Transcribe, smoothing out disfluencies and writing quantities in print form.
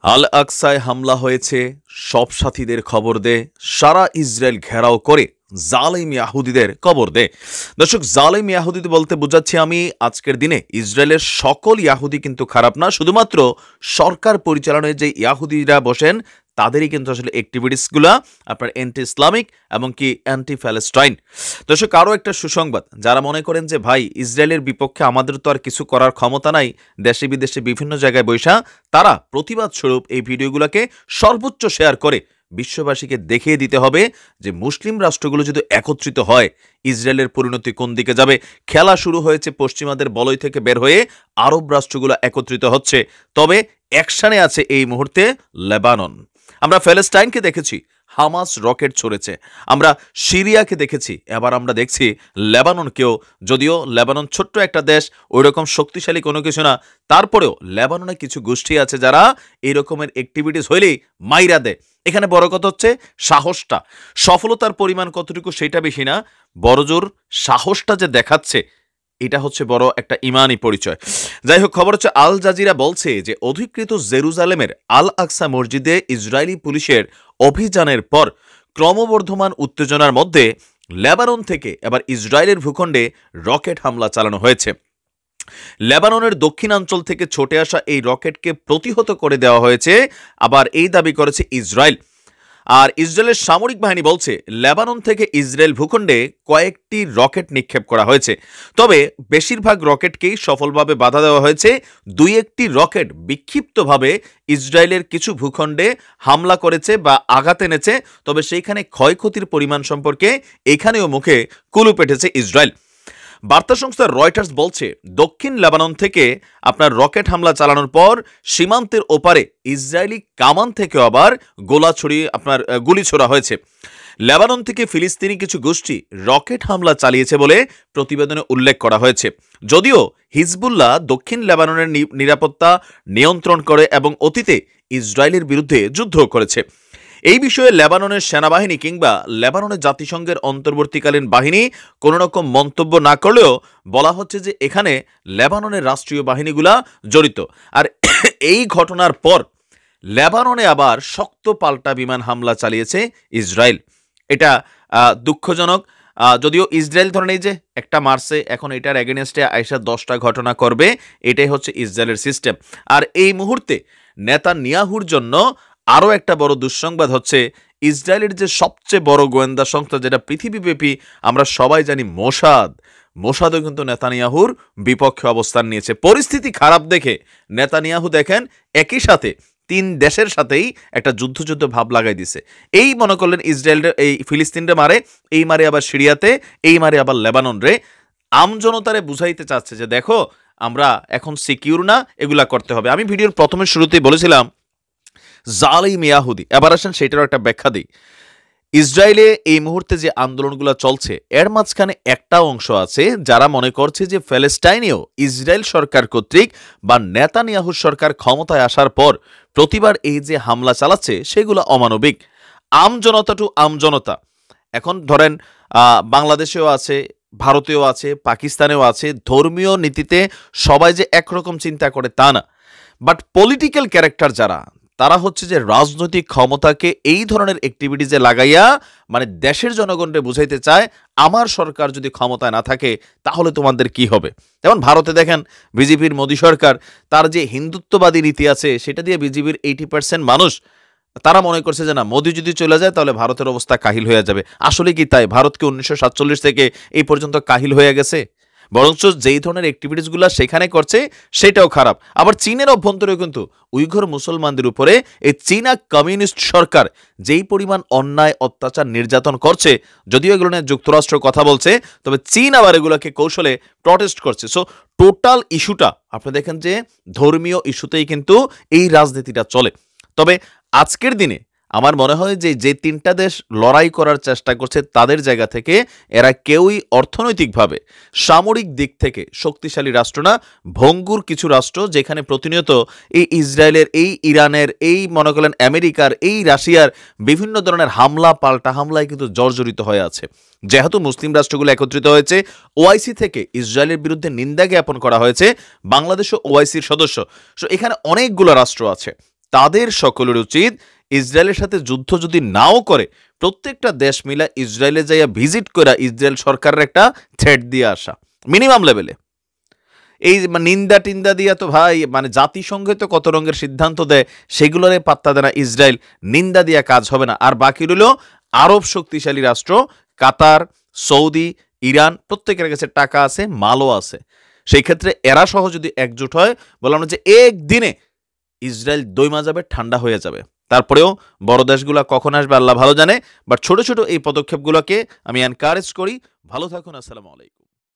আল আকসায় হামলা হয়েছে, সব সাথীদের খবর দে, সারা ইসরায়েল ঘেরাও করে জালেম ইয়াহুদিদের কবর দে। দর্শক, জালেম ইয়াহুদি বলতে বোঝাচ্ছি আমি আজকের দিনে ইসরায়েলের সকল ইয়াহুদি কিন্তু খারাপ না, শুধুমাত্র সরকার পরিচালনায় যে ইয়াহুদিরা বসেন তাদেরই কিন্তু আসলে অ্যাক্টিভিটিসগুলা আপনার অ্যান্টি ইসলামিক এবং কি অ্যান্টি প্যালেস্টাইন। দর্শক, আরও একটা সুসংবাদ, যারা মনে করেন যে ভাই ইসরায়েলের বিপক্ষে আমাদের তো আর কিছু করার ক্ষমতা নাই, দেশে বিদেশে বিভিন্ন জায়গায় বৈশা, তারা প্রতিবাদ স্বরূপ এই ভিডিওগুলোকে সর্বোচ্চ শেয়ার করে বিশ্ববাসীকে দেখিয়ে দিতে হবে যে মুসলিম রাষ্ট্রগুলো যদি একত্রিত হয় ইসরায়েলের পরিণতি কোন দিকে যাবে। খেলা শুরু হয়েছে পশ্চিমাদের বলয় থেকে বের হয়ে আরব রাষ্ট্রগুলো একত্রিত হচ্ছে, তবে অ্যাকশনে আছে এই মুহূর্তে লেবানন। আমরা প্যালেস্টাইনকে দেখেছি, হামাস রকেট ছড়েছে, আমরা সিরিয়াকে দেখেছি, এবার আমরা দেখছি লেবাননকেও। যদিও লেবানন ছোট্ট একটা দেশ, ওই রকম শক্তিশালী কোনো কিছু না, তারপরেও লেবাননে কিছু গোষ্ঠী আছে যারা এই রকমের অ্যাক্টিভিটিস হইলেই মাইরা দেয়। এখানে বড় কথা হচ্ছে সাহসটা, সফলতার পরিমাণ কতটুকু সেটা বেশি না, বড়জোর সাহসটা যে দেখাচ্ছে এটা হচ্ছে বড় একটা ইমানি পরিচয়। যাই হোক, খবর হচ্ছে আল জাজিরা বলছে যে অধিকৃত জেরুজালেমের আল আকসা মসজিদে ইসরায়েলি পুলিশের অভিযানের পর ক্রমবর্ধমান উত্তেজনার মধ্যে লেবানন থেকে এবার ইসরায়েলের ভূখণ্ডে রকেট হামলা চালানো হয়েছে। লেবাননের দক্ষিণাঞ্চল থেকে ছুটে আসা এই রকেটকে প্রতিহত করে দেওয়া হয়েছে, আবার এই দাবি করেছে ইসরায়েল। আর ইসরায়েলের সামরিক বাহিনী বলছে লেবানন থেকে ইসরায়েল ভূখণ্ডে কয়েকটি রকেট নিক্ষেপ করা হয়েছে, তবে বেশিরভাগ রকেটকেই সফলভাবে বাধা দেওয়া হয়েছে। দুই একটি রকেট বিক্ষিপ্তভাবে ইসরায়েলের কিছু ভূখণ্ডে হামলা করেছে বা আঘাত এনেছে, তবে সেইখানে ক্ষয়ক্ষতির পরিমাণ সম্পর্কে এখানেও মুখে কুলুপ এঁটেছে ইসরায়েল। বার্তা সংস্থা রয়টার্স বলছে দক্ষিণ লেবানন থেকে আপনার রকেট হামলা চালানোর পর সীমান্তের ওপারে ইসরায়েলি কামান থেকে আবার গুলি ছোড়া হয়েছে। লেবানন থেকে ফিলিস্তিনি কিছু গোষ্ঠী রকেট হামলা চালিয়েছে বলে প্রতিবেদনে উল্লেখ করা হয়েছে। যদিও হিজবুল্লাহ দক্ষিণ লেবাননের নিরাপত্তা নিয়ন্ত্রণ করে এবং অতীতে ইসরায়েলের বিরুদ্ধে যুদ্ধ করেছে। এই বিষয়ে লেবাননের সেনাবাহিনী কিংবা লেবাননের জাতিসংঘের অন্তর্বর্তীকালীন বাহিনী কোনো রকম মন্তব্য না করলেও বলা হচ্ছে যে এখানে লেবাননের রাষ্ট্রীয় বাহিনীগুলা জড়িত। আর এই ঘটনার পর লেবাননে আবার শক্ত পাল্টা বিমান হামলা চালিয়েছে ইসরায়েল। এটা দুঃখজনক। যদিও ইসরায়েল ধরেন এই যে একটা মারছে, এখন এটার এগেনস্টে আইসা 10টা ঘটনা করবে, এটাই হচ্ছে ইসরায়েলের সিস্টেম। আর এই মুহূর্তে নেতানিয়াহুর জন্য আরও একটা বড় দুঃসংবাদ হচ্ছে ইসরায়েলের যে সবচেয়ে বড় গোয়েন্দা সংস্থা, যেটা পৃথিবীব্যাপী আমরা সবাই জানি, মোসাদও কিন্তু নেতানিয়াহুর বিপক্ষে অবস্থান নিয়েছে। পরিস্থিতি খারাপ দেখে নেতানিয়াহু দেখেন একই সাথে 3 দেশের সাথেই একটা যুদ্ধ ভাব লাগাই দিছে। এই মনে করলেন ইসরায়েল এই ফিলিস্তিনরে মারে, এই মারে আবার সিরিয়াতে, এই মারে আবার লেবানন রে। আমজনতারে বুঝাইতে চাচ্ছে যে দেখো আমরা এখন সিকিউর না, এগুলা করতে হবে। আমি ভিডিওর প্রথমে শুরুতেই বলেছিলাম জালিম ইয়াহুদি, এবার আসেন সেটারও একটা ব্যাখ্যা দিই। ইসরায়েলে এই মুহূর্তে যে আন্দোলনগুলো চলছে এর মাঝখানে একটা অংশ আছে যারা মনে করছে যে প্যালেস্টাইনেও ইসরায়েল সরকার কর্তৃক বা নেতানিয়াহুর সরকার ক্ষমতায় আসার পর প্রতিবার এই যে হামলা চালাচ্ছে সেগুলো অমানবিক। আমজনতা টু আমজনতা, এখন ধরেন বাংলাদেশেও আছে, ভারতেও আছে, পাকিস্তানেও আছে, ধর্মীয় নীতিতে সবাই যে একরকম চিন্তা করে তা না, বাট পলিটিক্যাল ক্যারেক্টার যারা, তারা হচ্ছে যে রাজনৈতিক ক্ষমতাকে এই ধরনের অ্যাক্টিভিটিজে লাগাইয়া মানে দেশের জনগণকে বুঝাইতে চায় আমার সরকার যদি ক্ষমতায় না থাকে তাহলে তোমাদের কি হবে। যেমন ভারতে দেখেন বিজেপির মোদী সরকার, তার যে হিন্দুত্ববাদী নীতি আছে সেটা দিয়ে বিজেপির 80% মানুষ তারা মনে করছে যে না, মোদী যদি চলে যায় তাহলে ভারতের অবস্থা কাহিল হয়ে যাবে। আসলে কি তাই? ভারতকে 1947 থেকে এই পর্যন্ত কাহিল হয়ে গেছে? বরঞ্চ যেই ধরনের অ্যাক্টিভিটিসগুলো সেখানে করছে সেটাও খারাপ। আবার চীনের অভ্যন্তরেও কিন্তু উইঘুর মুসলমানদের উপরে এই চীনা কমিউনিস্ট সরকার যেই পরিমাণ অন্যায় অত্যাচার নির্যাতন করছে, যদিও এগুলো নিয়ে যুক্তরাষ্ট্র কথা বলছে, তবে চীন আবার এগুলোকে কৌশলে প্রটেস্ট করছে। সো টোটাল ইস্যুটা আপনি দেখেন যে ধর্মীয় ইস্যুতেই কিন্তু এই রাজনীতিটা চলে। তবে আজকের দিনে আমার মনে হয় যে 3টা দেশ লড়াই করার চেষ্টা করছে তাদের জায়গা থেকে এরা কেউই অর্থনৈতিকভাবে সামরিক দিক থেকে শক্তিশালী রাষ্ট্র না, ভঙ্গুর কিছু রাষ্ট্র, যেখানে প্রতিনিয়ত এই ইসরায়েলের, এই ইরানের, এই মনে করেন আমেরিকার, এই রাশিয়ার বিভিন্ন ধরনের হামলা পাল্টা হামলায় কিন্তু জর্জরিত হয়ে আছে। যেহেতু মুসলিম রাষ্ট্রগুলো একত্রিত হয়েছে, ওআইসি থেকে ইসরায়েলের বিরুদ্ধে নিন্দা জ্ঞাপন করা হয়েছে, বাংলাদেশও ওআইসির সদস্য, সো এখানে অনেকগুলো রাষ্ট্র আছে। তাদের সকলের উচিত ইসরায়েলের সাথে যুদ্ধ যদি নাও করে প্রত্যেকটা দেশ মিলে ইসরায়েলে যাইয়া ভিজিট করে ইসরায়েল সরকারের একটা থ্রেট দিয়ে আসা মিনিমাম লেভেলে। এই নিন্দা টিন্দা দিয়া তো ভাই জাতিসংঘে তো কত রঙের সিদ্ধান্ত দেয়, সেগুলোরে পাত্তা দেয় না ইসরায়েল। নিন্দা দিয়া কাজ হবে না। আর বাকি রইল আরব শক্তিশালী রাষ্ট্র কাতার, সৌদি, ইরান, প্রত্যেকের কাছে টাকা আছে, মালও আছে। সেই ক্ষেত্রে এরা সহ যদি একজোট হয়, বললাম না যে একদিনে ইসরায়েল দইমা যাবে, ঠান্ডা হয়ে যাবে। তারপরেও বড় দেশগুলা কখন আসবে আল্লাহ ভালো জানে, বাট ছোট ছোট এই পদক্ষেপগুলোকে আমি এনকারেজ করি। ভালো থাকুন, আসসালামু আলাইকুম।